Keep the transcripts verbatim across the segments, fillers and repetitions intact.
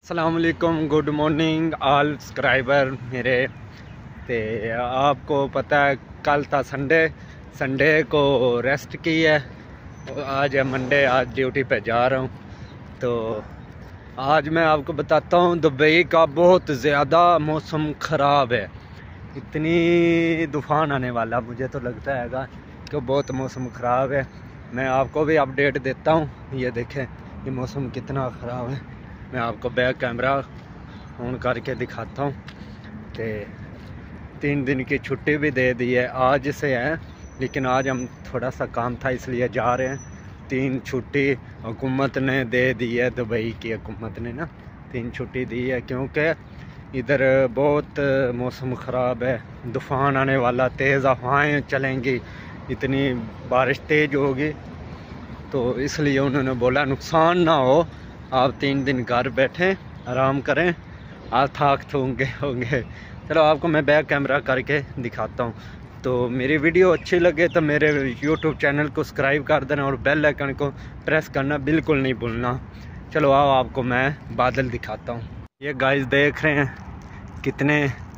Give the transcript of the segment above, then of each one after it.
अस्सलाम वालेकुम, good morning all subscriber मेरे। ते आपको पता है कल था संडे, संडे को रेस्ट की है। आज है मंडे, आज ड्यूटी पे जा रहा हूँ। तो आज मैं आपको बताता हूँ दुबई का बहुत ज़्यादा मौसम ख़राब है। इतनी तूफ़ान आने वाला मुझे तो लगता है कि बहुत मौसम ख़राब है। मैं आपको भी अपडेट देता हूँ। ये देखें ये मौसम कितना ख़राब है। मैं आपको बैक कैमरा ऑन करके दिखाता हूँ। तो तीन दिन की छुट्टी भी दे दी है, आज से है, लेकिन आज हम थोड़ा सा काम था इसलिए जा रहे हैं। तीन छुट्टी हुकूमत ने दे दी है, दुबई की हुकूमत ने ना तीन छुट्टी दी है, क्योंकि इधर बहुत मौसम ख़राब है। तूफ़ान आने वाला, तेज़ हवाएं चलेंगी, इतनी बारिश तेज़ होगी। तो इसलिए उन्होंने बोला नुकसान ना हो, आप तीन दिन घर बैठें आराम करें, आप थक थूंगे होंगे। चलो आपको मैं बैक कैमरा करके दिखाता हूँ। तो मेरी वीडियो अच्छी लगे तो मेरे यूट्यूब चैनल को सब्सक्राइब कर देना और बेल आइकन को प्रेस करना बिल्कुल नहीं भूलना। चलो आओ आपको मैं बादल दिखाता हूँ। ये गाइस देख रहे हैं कितने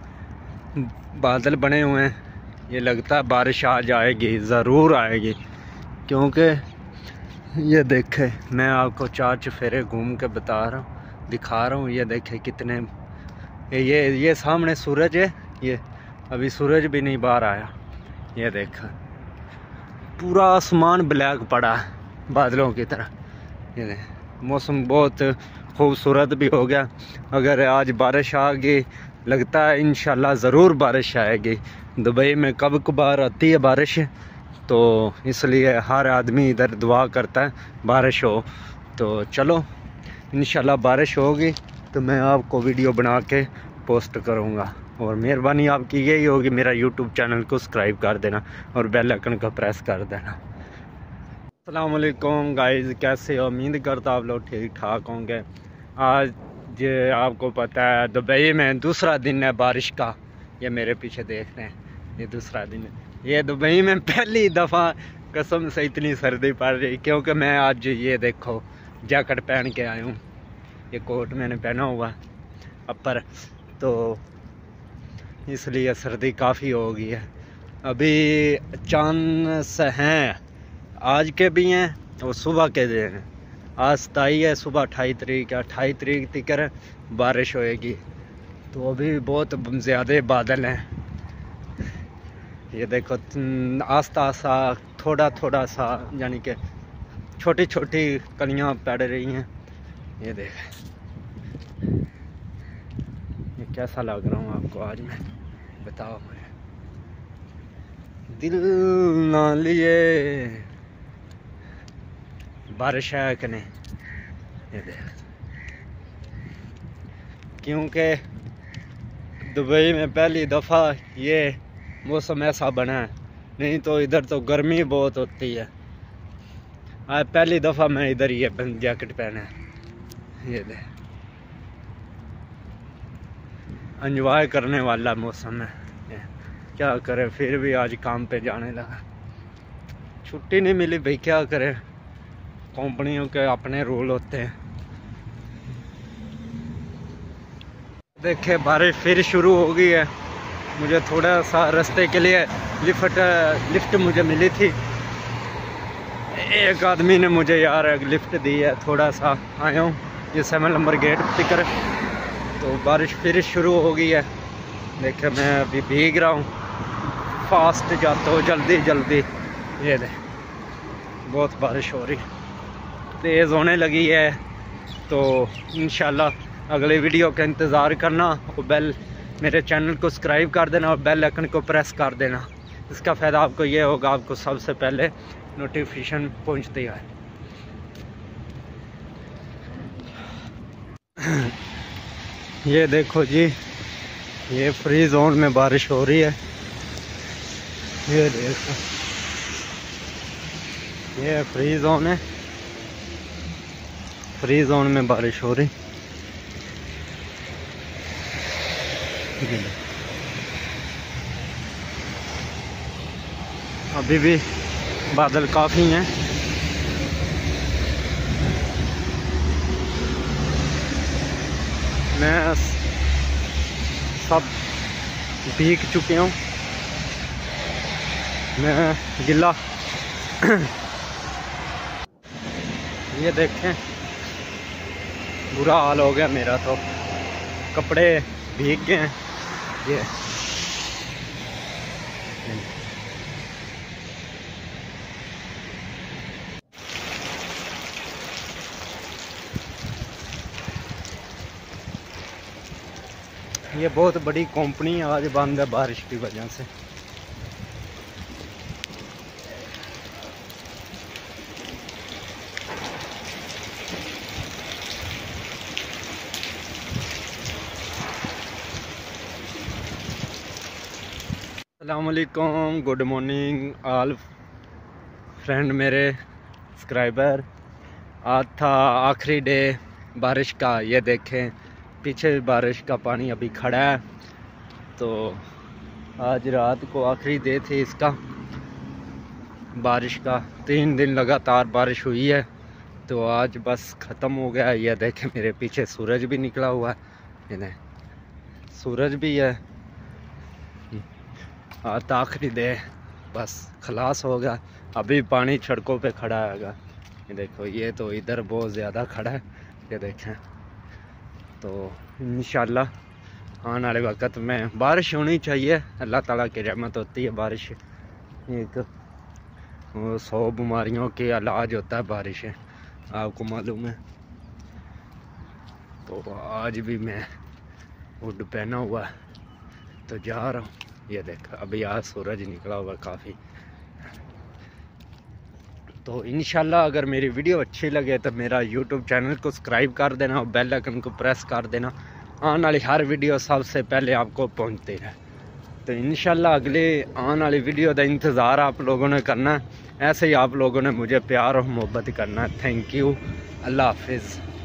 बादल बने हुए हैं। ये लगता है बारिश आ जाएगी, ज़रूर आएगी, क्योंकि ये देखे मैं आपको चार चफेरे घूम के बता रहा हूँ, दिखा रहा हूँ। ये देखे कितने ये ये सामने सूरज है, ये अभी सूरज भी नहीं बाहर आया। ये देखा पूरा आसमान ब्लैक पड़ा है बादलों की तरह। ये देख मौसम बहुत खूबसूरत भी हो गया। अगर आज बारिश आ गई, लगता है इंशाल्लाह ज़रूर बारिश आएगी। दुबई में कब कभार आती है बारिश, तो इसलिए हर आदमी इधर दुआ करता है बारिश हो। तो चलो इंशाल्लाह बारिश होगी तो मैं आपको वीडियो बना के पोस्ट करूँगा। और मेहरबानी आपकी यही होगी, मेरा यूट्यूब चैनल को सब्सक्राइब कर देना और बेल आइकन को प्रेस कर देना। अस्सलाम वालेकुम गाइस, कैसे हो? उम्मीद करता आप लोग ठीक ठाक होंगे। आज ये आपको पता है दुबई में दूसरा दिन है बारिश का। ये मेरे पीछे देख रहे हैं, ये दूसरा दिन है। ये दुबई में पहली दफ़ा कसम से इतनी सर्दी पड़ रही, क्योंकि मैं आज ये देखो जैकेट पहन के आया हूँ। ये कोट मैंने पहना हुआ अपर, तो इसलिए सर्दी काफ़ी हो गई है। अभी चांस हैं, आज के भी हैं और सुबह के भी हैं। आज सताई है, सुबह अठाईस तारीख है, अठाईस तारीख तक बारिश होएगी। तो अभी बहुत ज़्यादा बादल हैं। ये देखो आस्ता आस्ता थोड़ा थोड़ा सा, यानी कि छोटी छोटी कलियां पड़ रही हैं। ये देख ये कैसा लग रहा हूँ आपको आज मैं, बताओ मुझे। दिल ना लिए बारिश है कि नहीं, ये देख, क्योंकि दुबई में पहली दफ़ा ये मौसम ऐसा बना है, नहीं तो इधर तो गर्मी बहुत होती है। आज पहली दफ़ा मैं इधर ये जैकेट पहना है। ये दे एंजॉय करने वाला मौसम है। क्या करे, फिर भी आज काम पे जाने लगा। छुट्टी नहीं मिली भाई, क्या करे, कंपनियों के अपने रूल होते हैं। देखे बारिश फिर शुरू हो गई है। मुझे थोड़ा सा रास्ते के लिए लिफ्ट लिफ्ट मुझे मिली थी, एक आदमी ने मुझे यार लिफ्ट दी है। थोड़ा सा आया हूँ ये सेवन नंबर गेट टिकर, तो बारिश फिर शुरू हो गई है। देखे मैं अभी भीग रहा हूँ, फास्ट जाता हूँ जल्दी जल्दी। ये दे बहुत बारिश हो रही, तेज़ होने लगी है। तो इंशाल्लाह अगले वीडियो का इंतज़ार करना और बेल मेरे चैनल को सब्सक्राइब कर देना और बेल आइकन को प्रेस कर देना। इसका फ़ायदा आपको ये होगा, आपको सबसे पहले नोटिफिकेशन पहुंचती है। ये देखो जी, ये फ्री जोन में बारिश हो रही है। ये देखो ये फ्री जोन है, फ्री जोन में बारिश हो रही। अभी भी बादल काफ़ी हैं। मैं सब भीग चुके हूँ, मैं गिला। ये देखें बुरा हाल हो गया मेरा, तो कपड़े भीग गए हैं। ये ये बहुत बड़ी कंपनी आज बंद है बारिश की वजह से। अस्सलामुअलैकुम, गुड मॉर्निंग ऑल फ्रेंड मेरे सब्सक्राइबर। आज था आखिरी डे बारिश का। ये देखें पीछे बारिश का पानी अभी खड़ा है। तो आज रात को आखिरी डे थे इसका, बारिश का। तीन दिन लगातार बारिश हुई है, तो आज बस ख़त्म हो गया। ये देखें मेरे पीछे सूरज भी निकला हुआ है, इन्हें सूरज भी है। आज आखिरी डे बस खलास हो गया। अभी पानी सड़कों पे खड़ा हैगा। ये देखो, ये तो इधर बहुत ज़्यादा खड़ा है। ये देखें, तो इंशाल्लाह आने वाले वक्त में बारिश होनी चाहिए। अल्लाह ताला की रहमत होती है बारिश। एक सौ बीमारियों के इलाज होता है बारिश है, आपको मालूम है। तो आज भी मैं हुड पहना हुआ है तो जा रहा हूँ। ये देख, अभी आज सूरज निकला हुआ काफ़ी। तो इंशाल्लाह अगर मेरी वीडियो अच्छी लगे तो मेरा यूट्यूब चैनल को सब्सक्राइब कर देना और बेल आइकन को प्रेस कर देना। आने वाली हर वीडियो सबसे पहले आपको पहुंचती है। तो इंशाल्लाह अगले आने वाली वीडियो का इंतज़ार आप लोगों ने करना है। ऐसे ही आप लोगों ने मुझे प्यार और मोहब्बत करना है। थैंक यू, अल्लाह हाफिज़।